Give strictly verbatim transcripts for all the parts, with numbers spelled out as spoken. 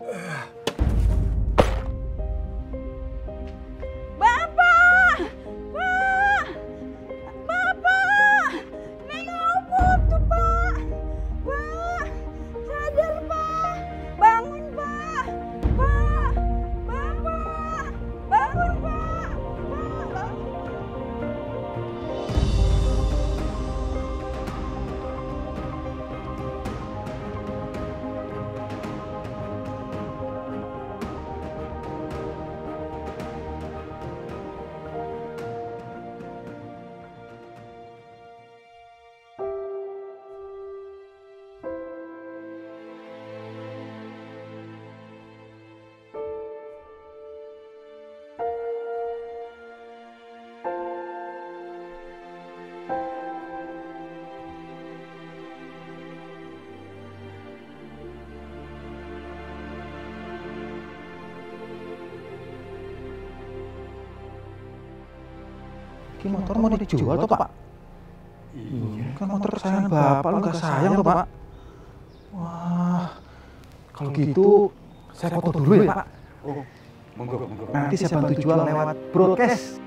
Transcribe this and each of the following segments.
Ini motor mau dijual tuh Pak? Iya, kan motor kesayangan Bapak, lu gak sayang tuh Pak? Wah, kalau gitu saya foto dulu ya Pak? Oh, monggo, monggo. Nanti saya bantu jual lewat broadcast.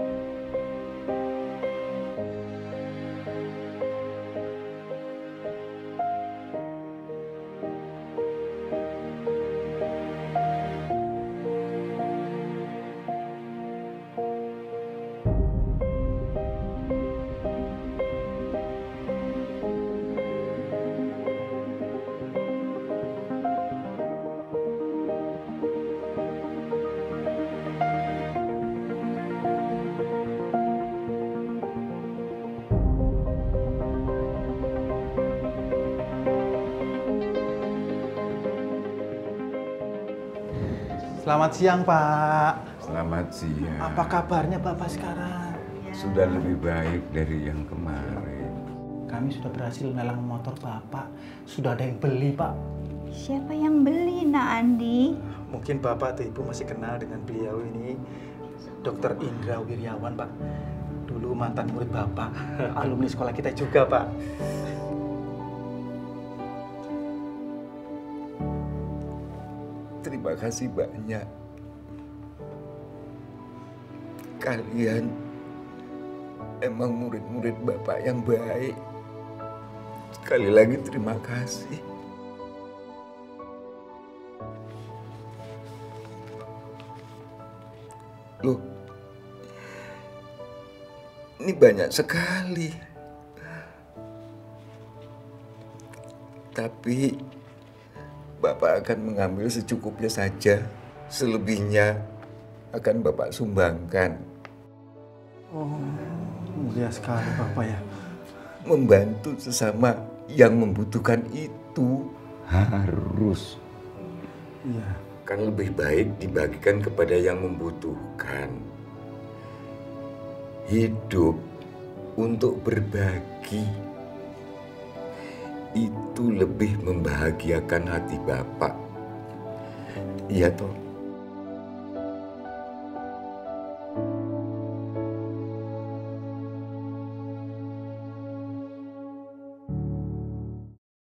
Selamat siang, Pak. Selamat siang. Apa kabarnya Bapak sekarang? Sudah lebih baik dari yang kemarin. Kami sudah berhasil melang motor Bapak. Sudah ada yang beli, Pak. Siapa yang beli, Nak Andi? Mungkin Bapak atau Ibu masih kenal dengan beliau ini, Dokter Indra Wiryawan, Pak. Dulu mantan murid Bapak, alumni sekolah kita juga, Pak. Terima kasih banyak. Kalian emang murid-murid Bapak yang baik. Sekali lagi terima kasih. Loh, ini banyak sekali. Tapi Bapak akan mengambil secukupnya saja. Selebihnya akan Bapak sumbangkan. Oh, mulia sekali Bapak ya. Membantu sesama yang membutuhkan itu harus. Iya. Kan lebih baik dibagikan kepada yang membutuhkan. Hidup untuk berbagi. Itu lebih membahagiakan hati Bapak. Iya toh?